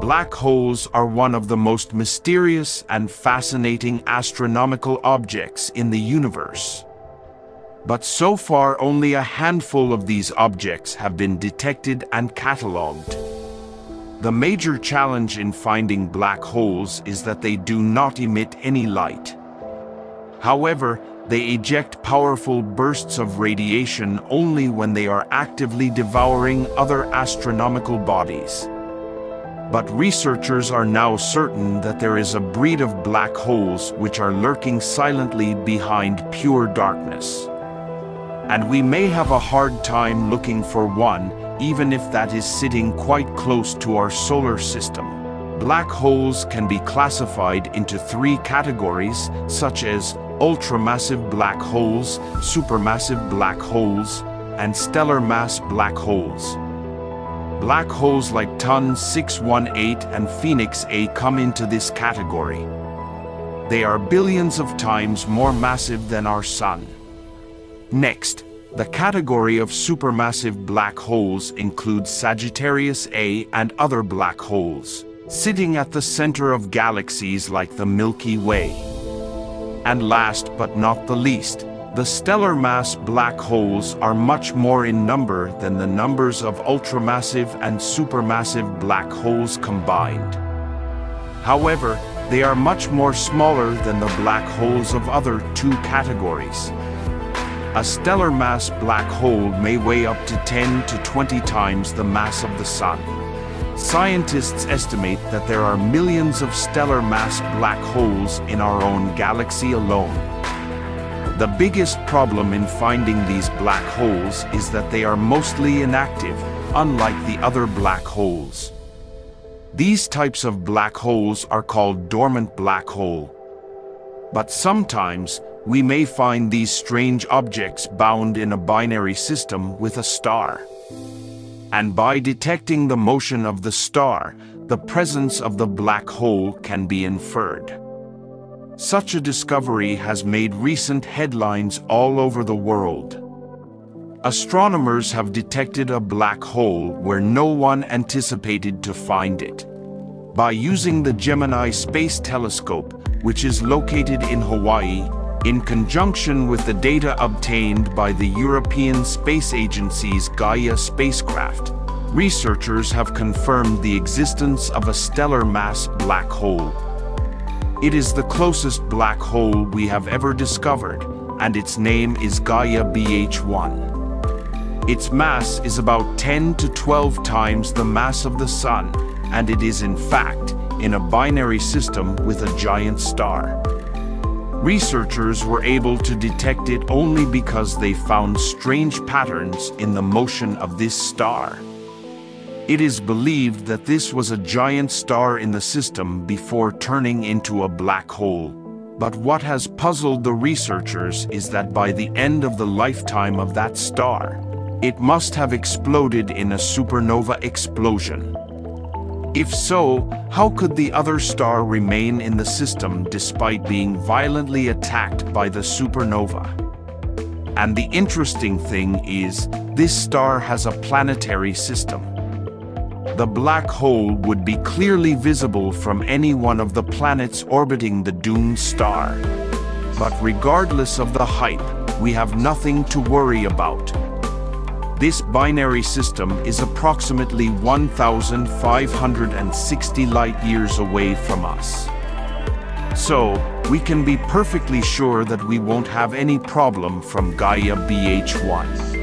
Black holes are one of the most mysterious and fascinating astronomical objects in the universe. But so far, only a handful of these objects have been detected and catalogued. The major challenge in finding black holes is that they do not emit any light. However, they eject powerful bursts of radiation only when they are actively devouring other astronomical bodies. But researchers are now certain that there is a breed of black holes which are lurking silently behind pure darkness. And we may have a hard time looking for one, even if that is sitting quite close to our solar system. Black holes can be classified into three categories, such as ultramassive black holes, supermassive black holes, and stellar mass black holes. Black holes like Ton 618 and Phoenix A come into this category. They are billions of times more massive than our Sun. Next, the category of supermassive black holes includes Sagittarius A and other black holes, sitting at the center of galaxies like the Milky Way. And last but not the least, the stellar mass black holes are much more in number than the numbers of ultramassive and supermassive black holes combined. However, they are much more smaller than the black holes of other two categories. A stellar mass black hole may weigh up to 10 to 20 times the mass of the Sun. Scientists estimate that there are millions of stellar mass black holes in our own galaxy alone. The biggest problem in finding these black holes is that they are mostly inactive, unlike the other black holes. These types of black holes are called dormant black hole. But sometimes, we may find these strange objects bound in a binary system with a star. And by detecting the motion of the star, the presence of the black hole can be inferred. Such a discovery has made recent headlines all over the world. Astronomers have detected a black hole where no one anticipated to find it. By using the Gemini space telescope, which is located in Hawaii, in conjunction with the data obtained by the European Space Agency's Gaia spacecraft, researchers have confirmed the existence of a stellar mass black hole. It is the closest black hole we have ever discovered, and its name is Gaia BH1. Its mass is about 10 to 12 times the mass of the Sun, and it is in fact in a binary system with a giant star. Researchers were able to detect it only because they found strange patterns in the motion of this star. It is believed that this was a giant star in the system before turning into a black hole. But what has puzzled the researchers is that by the end of the lifetime of that star, it must have exploded in a supernova explosion. If so, how could the other star remain in the system despite being violently attacked by the supernova? And the interesting thing is, this star has a planetary system. The black hole would be clearly visible from any one of the planets orbiting the doomed star. But regardless of the hype, we have nothing to worry about. This binary system is approximately 1,560 light-years away from us. So, we can be perfectly sure that we won't have any problem from Gaia BH1.